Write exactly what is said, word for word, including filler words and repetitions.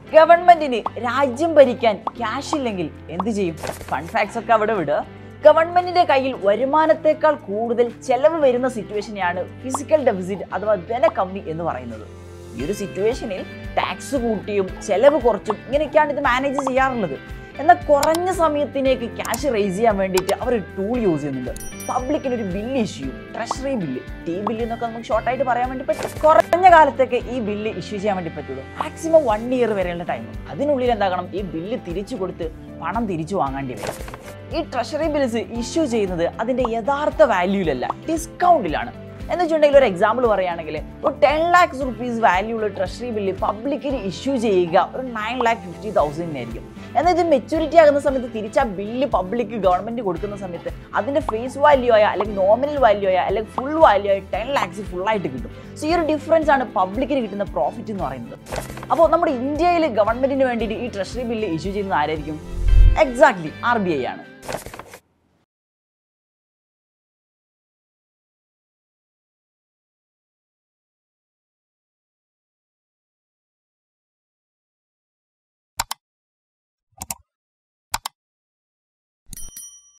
ഗവൺമെന്റിന് രാജ്യം ഭരിക്കാൻ ക്യാഷ് ഇല്ലെങ്കിൽ എന്ത് ചെയ്യും? ഫൺ ഫാക്ട്സ് ഒക്കെ അവിടെ വിടുക. ഗവൺമെന്റിന്റെ കയ്യിൽ വരുമാനത്തെക്കാൾ കൂടുതൽ ചെലവ് വരുന്ന സിറ്റുവേഷനെയാണ് ഫിസിക്കൽ ഡെഫിസിറ്റ് അഥവാ ധനകമ്മി എന്ന് പറയുന്നത്. ഈ ഒരു സിറ്റുവേഷനിൽ ടാക്സ് കൂട്ടിയും ചെലവ് കുറച്ചും ഇങ്ങനെയൊക്കെയാണ് ഇത് മാനേജ് ചെയ്യാറുള്ളത്. എന്നാൽ കുറഞ്ഞ സമയത്തിനേക്ക് ക്യാഷ് റേസ് ചെയ്യാൻ വേണ്ടിയിട്ട് അവർ ഒരു ടൂൾ യൂസ് ചെയ്യുന്നുണ്ട്. പബ്ലിക്കിന് ഒരു bill issue, treasury bill, T bill എന്നൊക്കെ നമുക്ക് ഷോർട്ടായിട്ട് പറയാൻ വേണ്ടി പറ്റും. കുറഞ്ഞ കാലത്തൊക്കെ ഈ ബില്ല് ഇഷ്യൂ ചെയ്യാൻ വേണ്ടി പറ്റുള്ളൂ. മാക്സിമം വൺ ഇയർ വരെയുള്ള ടൈം. അതിനുള്ളിൽ എന്താകണം, ഈ ബില്ല് തിരിച്ചു കൊടുത്ത് പണം തിരിച്ചു വാങ്ങേണ്ടി വരും. ഈ ട്രഷറി ബിൽസ് ഇഷ്യൂ ചെയ്യുന്നത് അതിൻ്റെ യഥാർത്ഥ വാല്യൂലല്ല, ഡിസ്കൗണ്ടിലാണ്. എന്ന് വെച്ചിട്ടുണ്ടെങ്കിൽ ഒരു എക്സാമ്പിൾ പറയുകയാണെങ്കിൽ ഒരു ടെൻ ലാക്സ് റുപ്പീസ് വാല്യൂ ഉള്ള ട്രഷറി ബില്ല് പബ്ലിക്കിന് ഇഷ്യൂ ചെയ്യുക ഒരു നയൻ ലാക്ക് ഫിഫ്റ്റി തൗസൻഡിനായിരിക്കും. എന്നാൽ ഇത് മെച്യൂരിറ്റി ആകുന്ന സമയത്ത് തിരിച്ച് ആ ബില്ല് പബ്ലിക്ക് ഗവൺമെന്റ് കൊടുക്കുന്ന സമയത്ത് അതിന്റെ ഫേസ് വാല്യൂ ആയ അല്ലെങ്കിൽ നോമിനൽ വാല്യൂ ആയ അല്ലെങ്കിൽ ഫുൾ വാല്യൂ ആയ ടെൻ ലാക്സ് ഫുള്ളായിട്ട് കിട്ടും. സോ ഈ ഒരു ഡിഫറൻസ് ആണ് പബ്ലിക്കിന് കിട്ടുന്ന പ്രോഫിറ്റ് എന്ന് പറയുന്നത്. അപ്പോൾ നമ്മുടെ ഇന്ത്യയിൽ ഗവൺമെന്റിന് വേണ്ടിയിട്ട് ഈ ട്രഷറി ബില്ല് ഇഷ്യൂ ചെയ്യുന്നത് ആരായിരിക്കും? എക്സാക്ട്ലി ആർ ബി ഐ ആണ്.